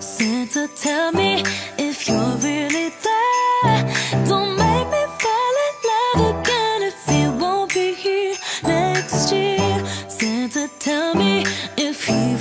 Santa, tell me if you're really there. Don't make me fall in love again if he won't be here next year. Santa, tell me if he